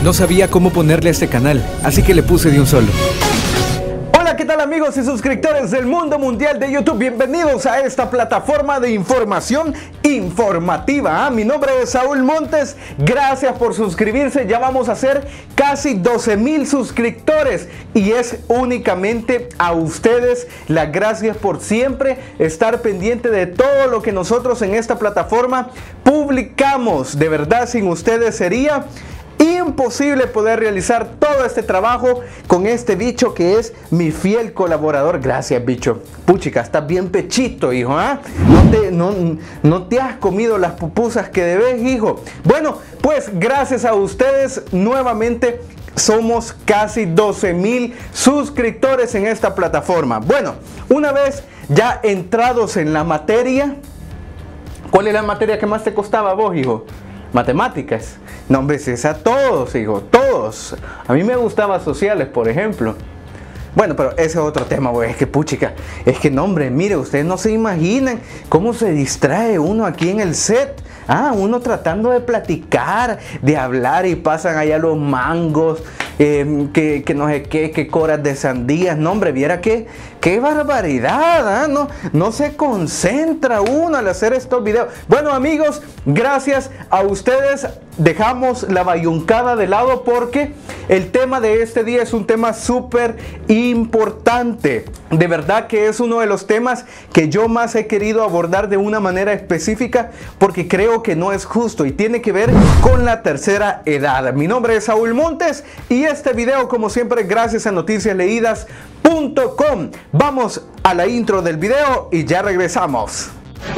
No sabía cómo ponerle a este canal, así que le puse de un solo. Hola, ¿qué tal amigos y suscriptores del mundo mundial de YouTube? Bienvenidos a esta plataforma de información informativa. Mi nombre es Saúl Montes, gracias por suscribirse. Ya vamos a hacer casi 12,000 suscriptores y es únicamente a ustedes las gracias por siempre estar pendiente de todo lo que nosotros en esta plataforma publicamos. De verdad, sin ustedes sería imposible poder realizar todo este trabajo con este bicho que es mi fiel colaborador. Gracias, bicho. Puchica, estás bien pechito, hijo, ¿ah? No te has comido las pupusas que debes, hijo. Bueno, pues gracias a ustedes nuevamente somos casi 12,000 suscriptores en esta plataforma. Bueno, una vez ya entrados en la materia, ¿cuál es la materia que más te costaba a vos, hijo? Matemáticas. No, hombre, es a todos, hijo, todos. A mí me gustaba sociales, por ejemplo. Bueno, pero ese es otro tema, güey. Es que puchica, es que no, hombre, mire, ustedes no se imaginan cómo se distrae uno aquí en el set. Uno tratando de platicar, de hablar y pasan allá los mangos, que no sé qué, que coras de sandías. No, hombre, viera qué barbaridad, no se concentra uno al hacer estos videos. Bueno, amigos, gracias a ustedes dejamos la bayuncada de lado porque el tema de este día es un tema súper importante. De verdad que es uno de los temas que yo más he querido abordar de una manera específica porque creo que no es justo y tiene que ver con la tercera edad. Mi nombre es Saúl Montes y este video, como siempre, gracias a noticiasleídas.com. Vamos a la intro del video y ya regresamos.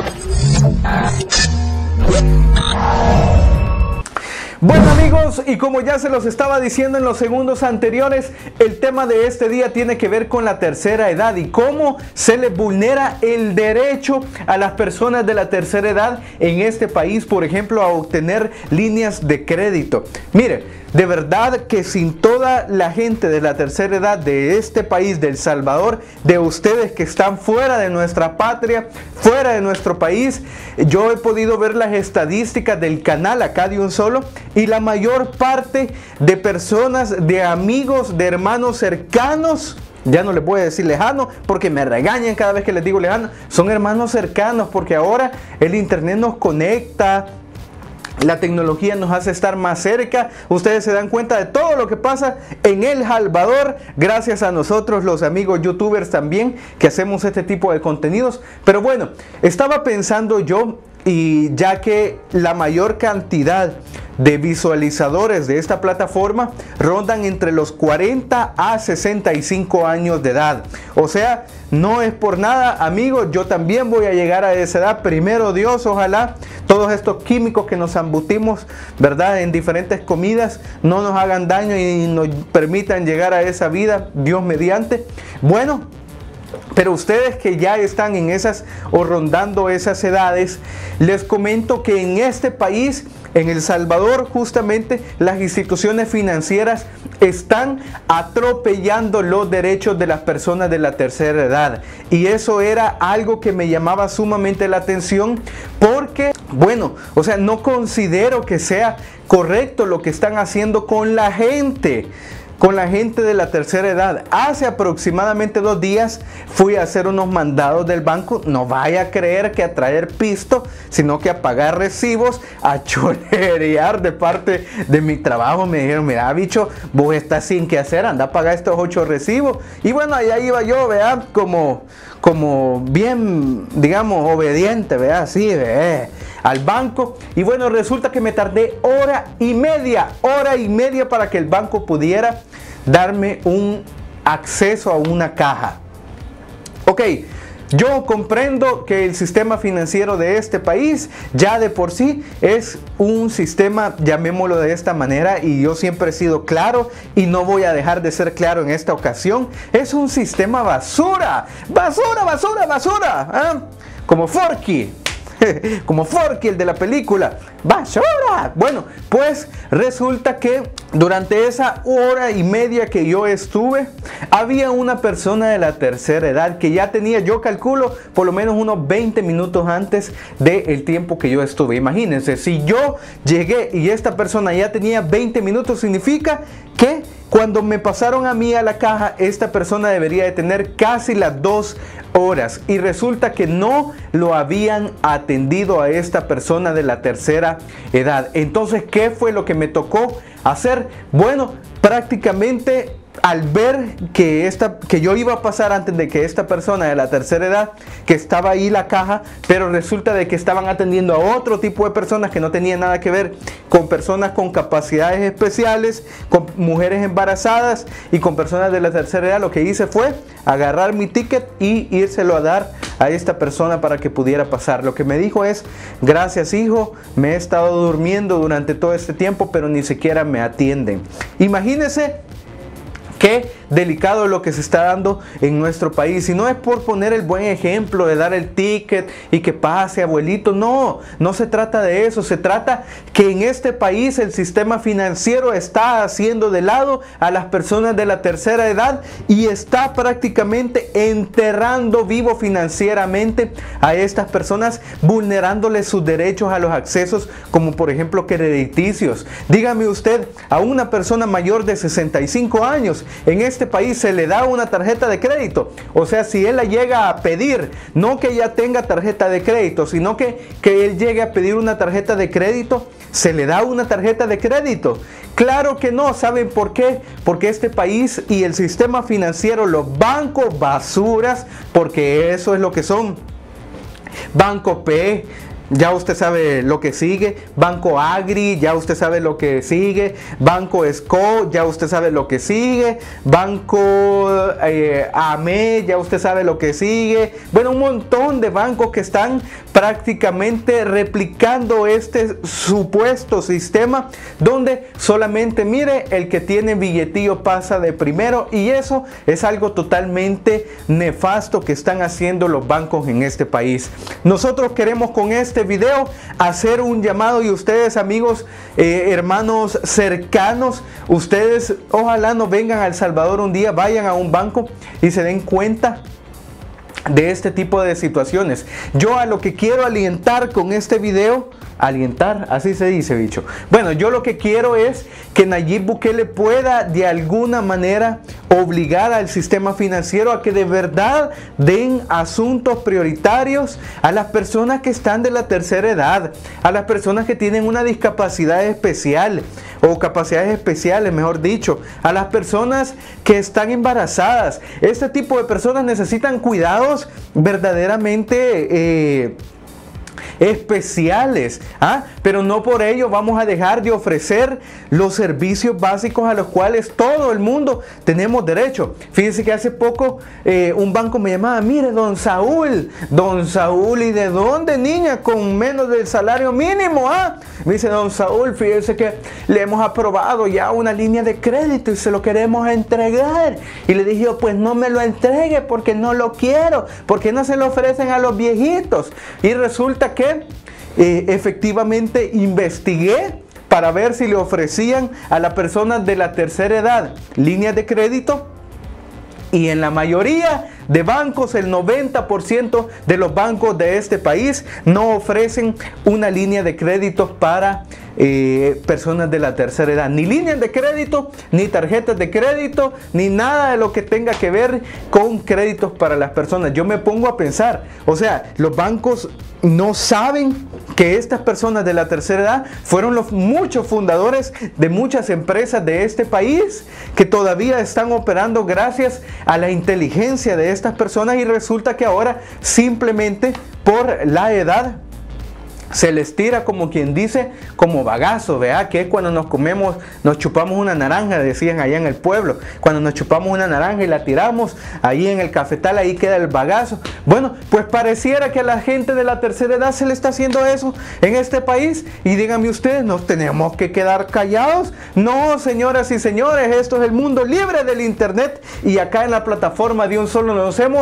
Bueno amigos, y como ya se los estaba diciendo en los segundos anteriores, el tema de este día tiene que ver con la tercera edad y cómo se le vulnera el derecho a las personas de la tercera edad en este país, por ejemplo, a obtener líneas de crédito. Mire, de verdad que sin toda la gente de la tercera edad de este país, de El Salvador, de ustedes que están fuera de nuestra patria, fuera de nuestro país, yo he podido ver las estadísticas del canal acá de un solo y la mayor parte de personas, de amigos, de hermanos cercanos, ya no les voy a decir lejano porque me regañan cada vez que les digo lejano, son hermanos cercanos porque ahora el internet nos conecta. La tecnología nos hace estar más cerca. Ustedes se dan cuenta de todo lo que pasa en El Salvador gracias a nosotros, los amigos youtubers también, que hacemos este tipo de contenidos. Pero bueno, estaba pensando yo, y ya que la mayor cantidad de visualizadores de esta plataforma rondan entre los 40 a 65 años de edad. O sea, no es por nada, amigos, yo también voy a llegar a esa edad. Primero Dios, ojalá todos estos químicos que nos embutimos, ¿verdad?, en diferentes comidas no nos hagan daño y nos permitan llegar a esa vida, Dios mediante. Bueno, pero ustedes que ya están en esas o rondando esas edades, les comento que en este país, en El Salvador, justamente las instituciones financieras están atropellando los derechos de las personas de la tercera edad. Y eso era algo que me llamaba sumamente la atención porque, bueno, o sea, no considero que sea correcto lo que están haciendo con la gente de la tercera edad. Hace aproximadamente 2 días fui a hacer unos mandados del banco. No vaya a creer que a traer pisto, sino que a pagar recibos, a chorear de parte de mi trabajo. Me dijeron, mira bicho, vos estás sin qué hacer, anda a pagar estos 8 recibos. Y bueno, allá iba yo, vea, como bien, digamos, obediente, vea, así, vea, al banco. Y bueno, resulta que me tardé hora y media para que el banco pudiera darme un acceso a una caja. Ok, yo comprendo que el sistema financiero de este país ya de por sí es un sistema, llamémoslo de esta manera, y yo siempre he sido claro y no voy a dejar de ser claro en esta ocasión. Es un sistema basura, basura, basura, basura, como Forky. como Forky, el de la película. ¡Basura! Bueno, pues resulta que durante esa hora y media que yo estuve, había una persona de la tercera edad que ya tenía, yo calculo, por lo menos unos 20 minutos antes del tiempo que yo estuve. Imagínense, si yo llegué y esta persona ya tenía 20 minutos, significa que cuando me pasaron a mí a la caja, esta persona debería de tener casi las 2 horas. Y resulta que no lo habían atendido a esta persona de la tercera edad. Entonces, ¿qué fue lo que me tocó hacer? Bueno, prácticamente al ver que yo iba a pasar antes de que esta persona de la tercera edad, que estaba ahí la caja, pero resulta de que estaban atendiendo a otro tipo de personas que no tenían nada que ver con personas con capacidades especiales, con mujeres embarazadas y con personas de la tercera edad. Lo que hice fue agarrar mi ticket y írselo a dar a esta persona para que pudiera pasar. Lo que me dijo es: gracias, hijo, me he estado durmiendo durante todo este tiempo, pero ni siquiera me atienden. Imagínense qué delicado lo que se está dando en nuestro país. Y no es por poner el buen ejemplo de dar el ticket y que pase, abuelito. No, no se trata de eso. Se trata que en este país el sistema financiero está haciendo de lado a las personas de la tercera edad y está prácticamente enterrando vivo financieramente a estas personas, vulnerándoles sus derechos a los accesos, como por ejemplo crediticios. Dígame usted, a una persona mayor de 65 años en este país se le da una tarjeta de crédito. O sea, si él la llega a pedir, no que ya tenga tarjeta de crédito, sino que él llegue a pedir una tarjeta de crédito, ¿se le da una tarjeta de crédito? Claro que no. ¿Saben por qué? Porque este país y el sistema financiero, los bancos basuras, porque eso es lo que son. Banco P, ya usted sabe lo que sigue. Banco Agri, ya usted sabe lo que sigue. Banco Esco, ya usted sabe lo que sigue. Banco AME, ya usted sabe lo que sigue. Bueno, un montón de bancos que están prácticamente replicando este supuesto sistema donde solamente, mire, el que tiene billetillo pasa de primero, y eso es algo totalmente nefasto que están haciendo los bancos en este país. Nosotros queremos con este video hacer un llamado, y ustedes, amigos, hermanos cercanos, ustedes ojalá no vengan a El Salvador un día, vayan a un banco y se den cuenta de este tipo de situaciones. Yo a lo que quiero alientar con este video, alientar, así se dice, bicho. Bueno, yo lo que quiero es que Nayib Bukele pueda de alguna manera obligar al sistema financiero a que de verdad den asuntos prioritarios a las personas que están de la tercera edad, a las personas que tienen una discapacidad especial o capacidades especiales, mejor dicho, a las personas que están embarazadas. Este tipo de personas necesitan cuidados verdaderamente especiales, pero no por ello vamos a dejar de ofrecer los servicios básicos a los cuales todo el mundo tenemos derecho. Fíjense que hace poco un banco me llamaba: mire, don Saúl, ¿y de dónde, niña? Con menos del salario mínimo, Me dice: don Saúl, fíjese que le hemos aprobado ya una línea de crédito y se lo queremos entregar. Y le dije yo: pues no me lo entregue porque no lo quiero, porque no se lo ofrecen a los viejitos. Y resulta que efectivamente investigué para ver si le ofrecían a las personas de la tercera edad líneas de crédito, y en la mayoría de bancos, el 90% de los bancos de este país no ofrecen una línea de crédito para personas de la tercera edad. Ni líneas de crédito, ni tarjetas de crédito, ni nada de lo que tenga que ver con créditos para las personas. Yo me pongo a pensar, o sea, los bancos no saben que estas personas de la tercera edad fueron los muchos fundadores de muchas empresas de este país que todavía están operando gracias a la inteligencia de estas personas, y resulta que ahora simplemente por la edad se les tira, como quien dice, como bagazo, ¿verdad? Que es cuando nos chupamos una naranja, decían allá en el pueblo, cuando nos chupamos una naranja y la tiramos ahí en el cafetal, ahí queda el bagazo. Bueno, pues pareciera que a la gente de la tercera edad se le está haciendo eso en este país, y díganme ustedes, ¿nos tenemos que quedar callados? No, señoras y señores, esto es el mundo libre del internet, y acá en la plataforma de Un Solo nos hemos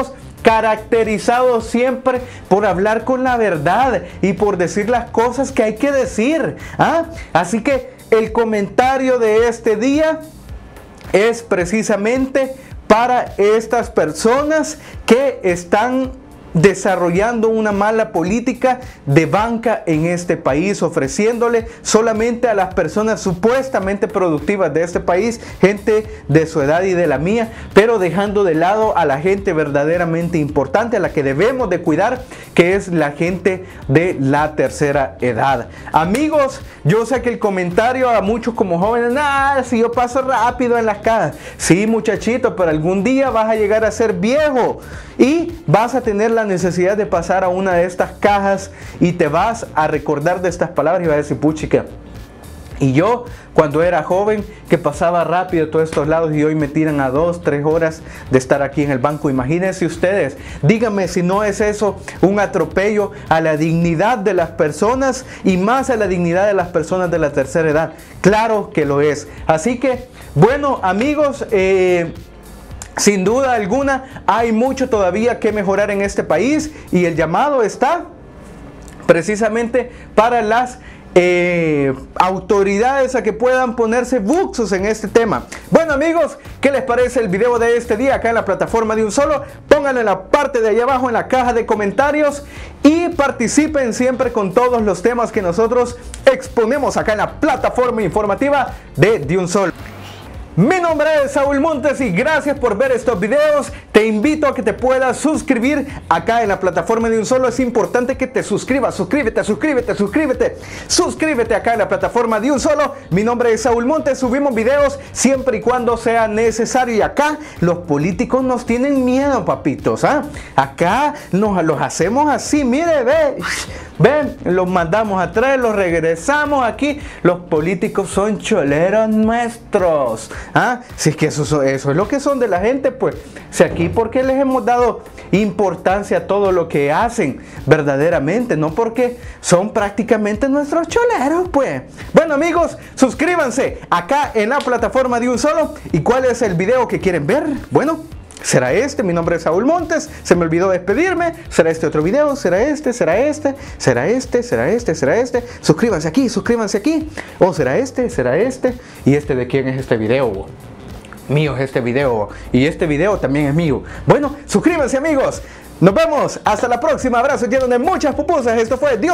caracterizado siempre por hablar con la verdad y por decir las cosas que hay que decir. Así que el comentario de este día es precisamente para estas personas que están desarrollando una mala política de banca en este país, ofreciéndole solamente a las personas supuestamente productivas de este país, gente de su edad y de la mía, pero dejando de lado a la gente verdaderamente importante, a la que debemos de cuidar, que es la gente de la tercera edad. Amigos, yo sé que el comentario a muchos como jóvenes, si yo paso rápido en las cajas. Sí, muchachito, pero algún día vas a llegar a ser viejo y vas a tener la necesidad de pasar a una de estas cajas y te vas a recordar de estas palabras y vas a decir, puchica, y yo cuando era joven que pasaba rápido todos estos lados y hoy me tiran a 2, 3 horas de estar aquí en el banco. Imagínense ustedes, díganme si no es eso un atropello a la dignidad de las personas y más a la dignidad de las personas de la tercera edad. Claro que lo es. Así que, bueno, amigos, sin duda alguna hay mucho todavía que mejorar en este país y el llamado está precisamente para las autoridades a que puedan ponerse buxos en este tema. Bueno, amigos, ¿qué les parece el video de este día acá en la plataforma de Un Solo? Pónganlo en la parte de allá abajo en la caja de comentarios y participen siempre con todos los temas que nosotros exponemos acá en la plataforma informativa de Un Solo. Mi nombre es Saúl Montes y gracias por ver estos videos. Te invito a que te puedas suscribir acá en la plataforma de Un Solo. Es importante que te suscribas. Suscríbete acá en la plataforma de Un Solo. Mi nombre es Saúl Montes. Subimos videos siempre y cuando sea necesario. Y acá los políticos nos tienen miedo, papitos. Acá los hacemos así. Mire, ven, los mandamos a traer, los regresamos aquí. Los políticos son choleros nuestros. Si es que eso es lo que son de la gente, pues. Si aquí, porque les hemos dado importancia a todo lo que hacen verdaderamente, no porque son prácticamente nuestros choleros, pues. Bueno, amigos, suscríbanse acá en la plataforma de Un Solo. ¿Y cuál es el video que quieren ver? Bueno, será este. Mi nombre es Saúl Montes. Se me olvidó despedirme. Será este otro video. Será este. Será este. Será este. Será este. Será este. Suscríbanse aquí. Suscríbanse aquí. O será este. Será este. ¿Y este de quién es este video? Mío es este video. Y este video también es mío. Bueno, suscríbanse, amigos. Nos vemos. Hasta la próxima. Abrazo lleno de muchas pupusas. Esto fue Dios.